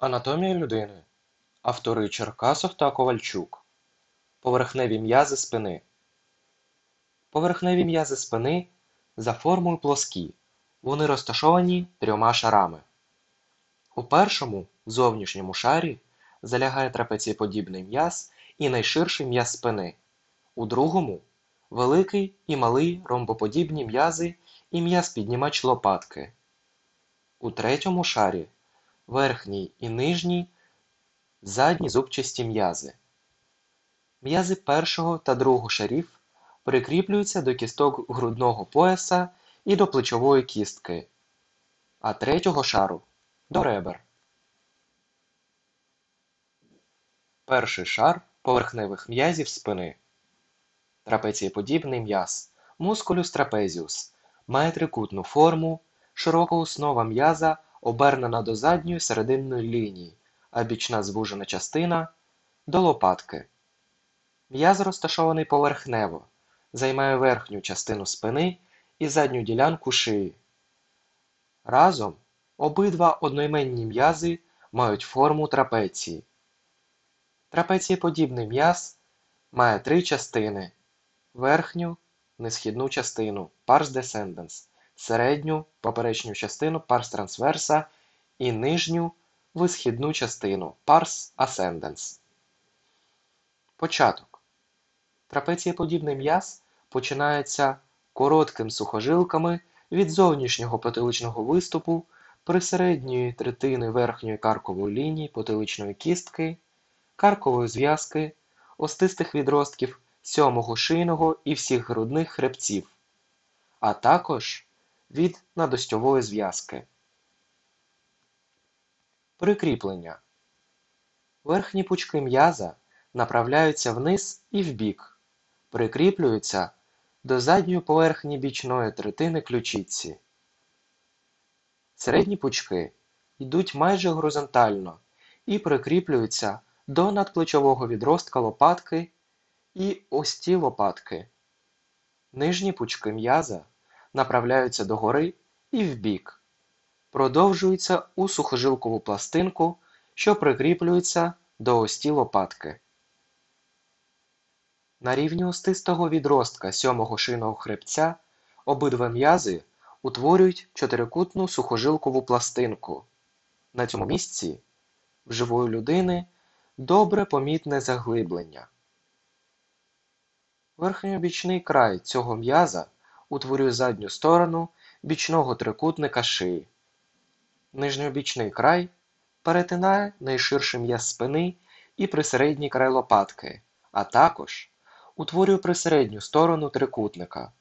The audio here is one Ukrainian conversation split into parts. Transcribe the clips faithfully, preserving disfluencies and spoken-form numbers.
Анатомія людини. Автори Черкасов та Ковальчук. Поверхневі м'язи спини. Поверхневі м'язи спини за формою плоскі. Вони розташовані трьома шарами. У першому, зовнішньому шарі, залягає трапецієподібний м'яз і найширший м'яз спини. У другому – великий і малий ромбоподібні м'язи і м'яз-піднімач лопатки. У третьому шарі – верхній і нижній задні зубчасті м'язи. М'язи першого та другого шарів прикріплюються до кісток грудного пояса і до плечової кістки, а третього шару – до ребер. Перший шар поверхневих м'язів спини. Трапецієподібний м'яз – мускулюс трапезіус, має трикутну форму, широка основа м'яза обернена до задньої серединної лінії, а бічна звужена частина – до лопатки. М'яз розташований поверхнево, займає верхню частину спини і задню ділянку шиї. Разом обидва одноіменні м'язи мають форму трапеції. Трапецієподібний м'яз має три частини – верхню, несхідну частину – pars descendens, середню, поперечню частину – pars transversa і нижню, висхідну частину – pars ascendens. Початок. Трапецієподібний м'яз починається коротким сухожилками від зовнішнього потиличного виступу присередньої третини верхньої каркової лінії потиличної кістки, каркової зв'язки, остистих відростків сьомого шийного і всіх грудних хребців, а також від надостьової зв'язки. Прикріплення. Верхні пучки м'яза направляються вниз і вбік, прикріплюються до задньої поверхні бічної третини ключиці. Середні пучки йдуть майже горизонтально і прикріплюються до надплечового відростка лопатки і ості лопатки. Нижні пучки м'яза направляються догори і вбік, продовжуються у сухожилкову пластинку, що прикріплюється до ості лопатки. На рівні остистого відростка сьомого шийного хребця обидва м'язи утворюють чотирикутну сухожилкову пластинку. На цьому місці в живої людини добре помітне заглиблення. Верхньобічний край цього м'яза утворює задню сторону бічного трикутника шиї. Нижньобічний край перетинає найширший м'яз спини і присередній край лопатки, а також утворює присередню сторону трикутника.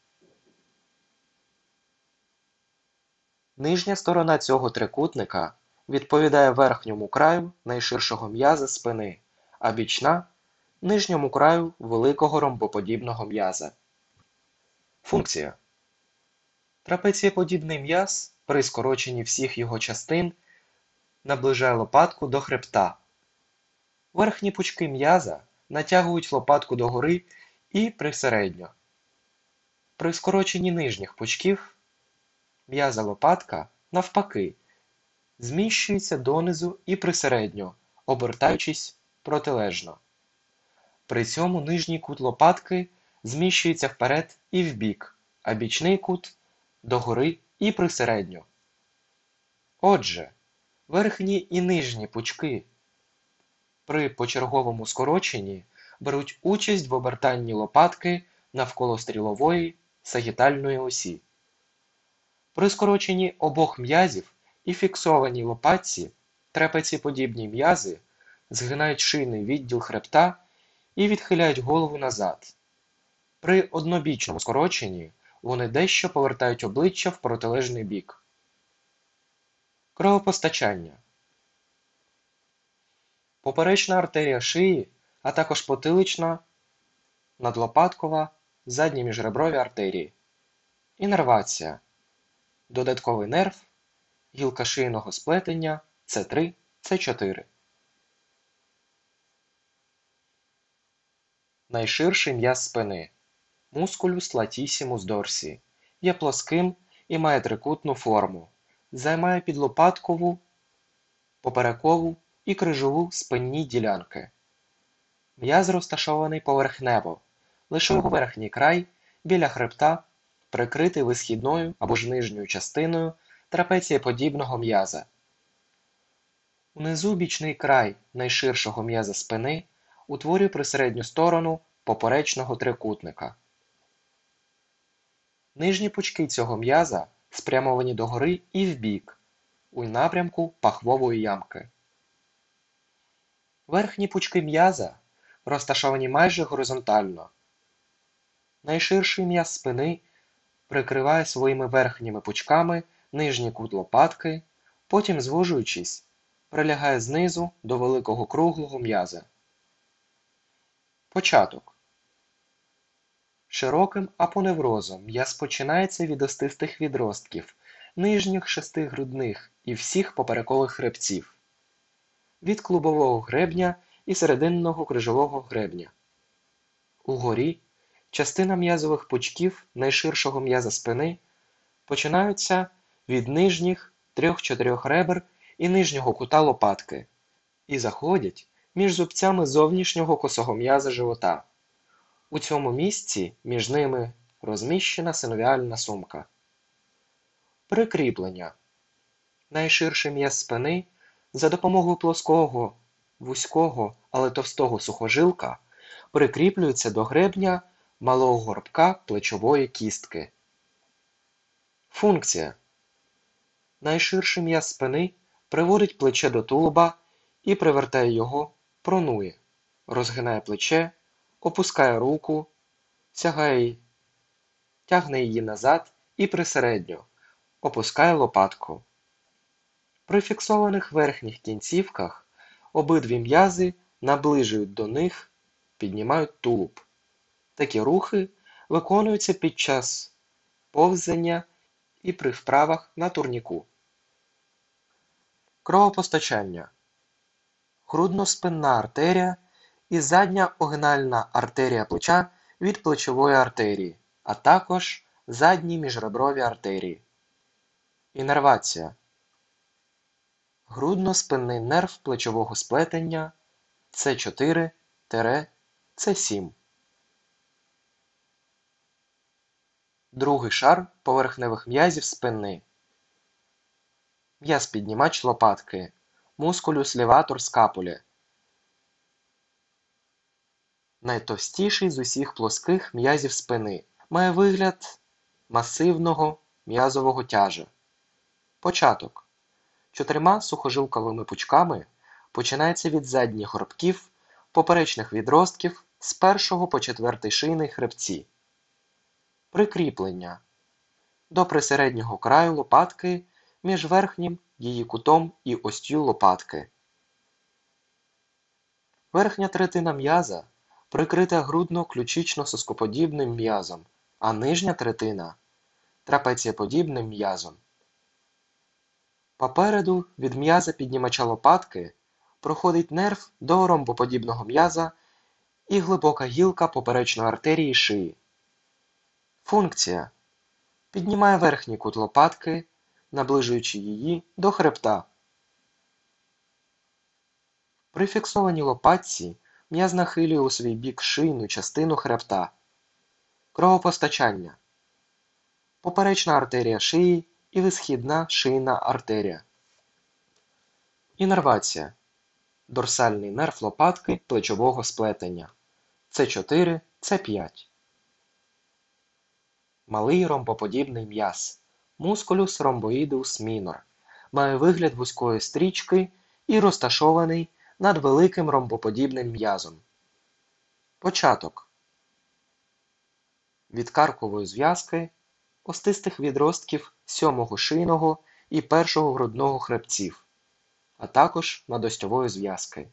Нижня сторона цього трикутника відповідає верхньому краю найширшого м'яза спини, а бічна – нижньому краю великого ромбоподібного м'яза. Функція. Трапецієподібний м'яз при скороченні всіх його частин наближає лопатку до хребта. Верхні пучки м'яза натягують лопатку догори і присередньо. При скороченні нижніх пучків м'яза лопатка, навпаки, зміщується донизу і присередньо, обертаючись протилежно. При цьому нижній кут лопатки зміщується вперед і вбік, а бічний кут – догори і присередньо. Отже, верхні і нижні пучки при почерговому скороченні беруть участь в обертанні лопатки навколо стрілової сагітальної осі. При скороченні обох м'язів і фіксованій лопатці трапецієподібні м'язи згинають шийний відділ хребта і відхиляють голову назад. При однобічному скороченні вони дещо повертають обличчя в протилежний бік. Кровопостачання. Поперечна артерія шиї, а також потилична, надлопаткова, задні міжреброві артерії. Іннервація. Додатковий нерв, гілка шийного сплетення С три С чотири. Найширший м'яз спини – мускулюс латісімус дорсі, є плоским і має трикутну форму, займає підлопаткову, поперекову і крижову спинні ділянки. М'яз розташований поверхнево, лише його верхній край біля хребта прикритий висхідною або ж нижньою частиною трапецієподібного м'яза. Унизу бічний край найширшого м'яза спини утворює присередню сторону поперечного трикутника. Нижні пучки цього м'яза спрямовані догори і вбік, у напрямку пахвової ямки. Верхні пучки м'яза розташовані майже горизонтально. Найширший м'яз спини прикриває своїми верхніми пучками нижній кут лопатки, потім, звужуючись, прилягає знизу до великого круглого м'яза. Початок. Широким апоневрозом м'яз починається від остистих відростків, нижніх шести грудних і всіх поперекових хребців, від клубового гребня і серединного крижового гребня. Угорі частина м'язових пучків найширшого м'яза спини починаються від нижніх трьох-чотирьох ребер і нижнього кута лопатки і заходять між зубцями зовнішнього косого м'яза живота. У цьому місці між ними розміщена синовіальна сумка. Прикріплення. Найширший м'яз спини за допомогою плоского, вузького, але товстого сухожилка прикріплюється до гребня малого горбка плечової кістки. Функція. Найширший м'яз спини приводить плече до тулуба і привертає його, пронує, розгинає плече, опускає руку, сягає, тягне її назад і присередньо, опускає лопатку. При фіксованих верхніх кінцівках обидві м'язи наближують до них, піднімають тулуб. Такі рухи виконуються під час повзання і при вправах на турніку. Кровопостачання. Грудно-спинна артерія і задня огинальна артерія плеча від плечової артерії, а також задні міжреброві артерії. Іннервація. Грудно-спинний нерв плечового сплетення С чотири - С сім. Другий шар поверхневих м'язів спини. М'яз-піднімач лопатки Мускулюс леватор скапулі. Найтовстіший з усіх плоских м'язів спини. Має вигляд масивного м'язового тяжа. Початок. Чотирма сухожилковими пучками починається від задніх горбків поперечних відростків з першого по четвертий шийний хребці. Прикріплення. До присереднього краю лопатки між верхнім її кутом і остю лопатки. Верхня третина м'яза прикрита грудно-ключично-соскоподібним м'язом, а нижня третина – трапецієподібним м'язом. Попереду від м'яза піднімача лопатки проходить нерв до ромбоподібного м'яза і глибока гілка поперечної артерії шиї. Функція. Піднімає верхній кут лопатки, наближуючи її до хребта. При фіксованій лопатці м'яз нахилює у свій бік шийну частину хребта. Кровопостачання. Поперечна артерія шиї і висхідна шийна артерія. Іннервація. Дорсальний нерв лопатки плечового сплетення С чотири - С п'ять. Малий ромбоподібний м'яз Мускулюс ромбоїдеус мінор має вигляд вузької стрічки і розташований над великим ромбоподібним м'язом. Початок. Від каркової зв'язки остистих відростків сьомого шийного і першого грудного хребців, а також надостьової зв'язки.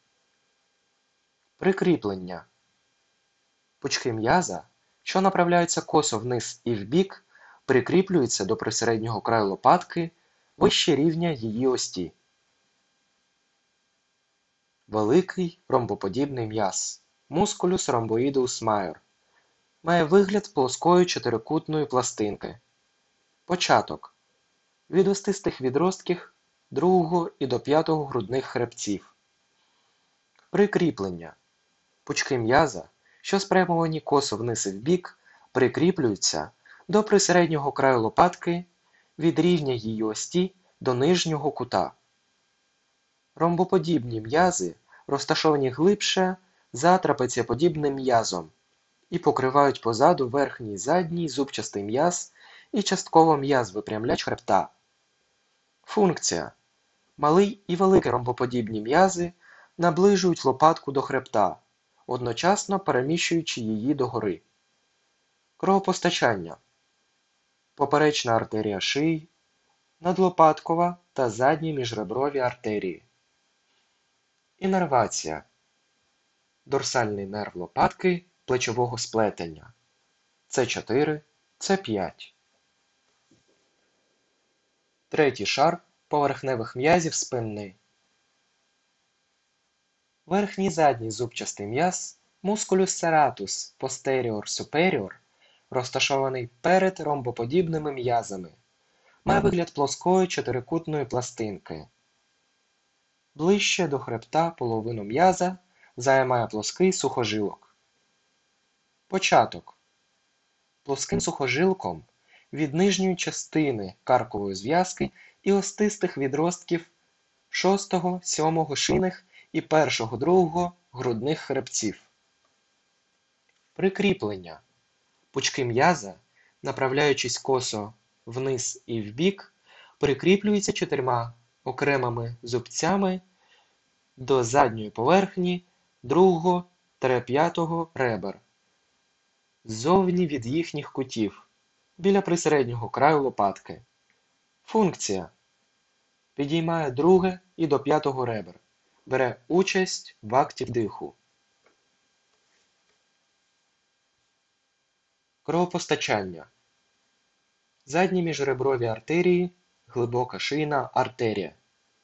Прикріплення. Пучки м'яза, що направляються косо вниз і вбік, прикріплюються до присереднього краю лопатки вище рівня її ості. Великий ромбоподібний м'яз Мускулюс ромбоїдеус майор має вигляд плоскої чотирикутної пластинки. Початок. Від остистих відростків другого і до п'ятого грудних хребців. Прикріплення. Пучки м'яза, що спрямовані косо вниз і вбік, прикріплюються до присереднього краю лопатки від рівня її ості до нижнього кута. Ромбоподібні м'язи розташовані глибше за трапецієподібним м'язом і покривають позаду верхній і задній зубчастий м'яз і частково м'яз випрямляч хребта. Функція. Малий і великий ромбоподібні м'язи наближують лопатку до хребта, одночасно переміщуючи її догори. Кровопостачання. Поперечна артерія шиї, надлопаткова та задні міжреброві артерії. Іннервація. Дорсальний нерв лопатки плечового сплетення. Це чотири, це п'ять. Третій шар поверхневих м'язів спини. Верхній задній зубчастий м'яз musculus serratus posterior superior, розташований перед ромбоподібними м'язами, має вигляд плоскої чотирикутної пластинки. Ближче до хребта половину м'яза займає плоский сухожилок. Початок. Плоским сухожилком від нижньої частини каркової зв'язки і остистих відростків шостого, сьомого шийних і першого, другого грудних хребців. Прикріплення. Пучки м'яза, направляючись косо вниз і вбік, прикріплюються чотирма окремими зубцями до задньої поверхні другого-п'ятого ребер, ззовні від їхніх кутів, біля присереднього краю лопатки. Функція. Підіймає друге і до п'ятого ребер. Бере участь в акті вдиху. Кровопостачання. Задні міжреброві артерії, глибока шийна артерія.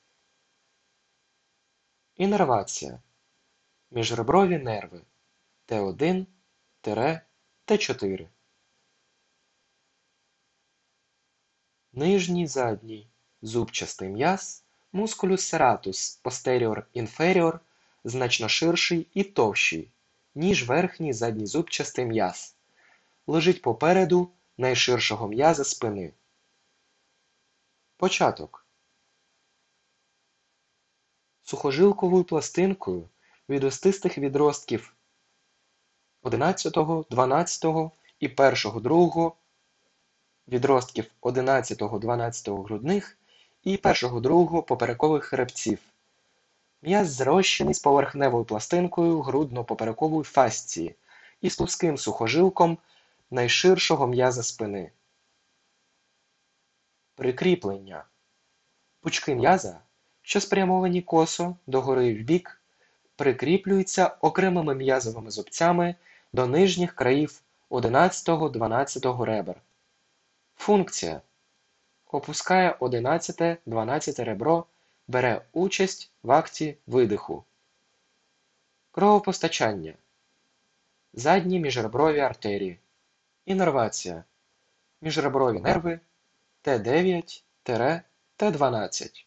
Іннервація. Міжреброві нерви Т один - Т чотири. Нижній задній зубчастий м'яз musculus serratus posterior inferior значно ширший і товщий, ніж верхній задній зубчастий м'яз. Лежить попереду найширшого м'яза спини. Початок. Сухожилковою пластинкою від остистих відростків одинадцятого, дванадцятого і першого, другого відростків одинадцятого, дванадцятого грудних і першого, другого поперекових хребців. М'яз зрощений з поверхневою пластинкою грудно-поперекової фасції і з плоским сухожилком найширшого м'яза спини. Прикріплення. Пучки м'яза, що спрямовані косо догори і вбік, прикріплюються окремими м'язовими зубцями до нижніх країв одинадцятого, дванадцятого ребер. Функція. Опускає одинадцяте, дванадцяте ребро, бере участь в акті видиху. Кровопостачання. Задні міжреброві артерії. Іннервація. Міжреброві нерви Т дев'ять - Т дванадцять.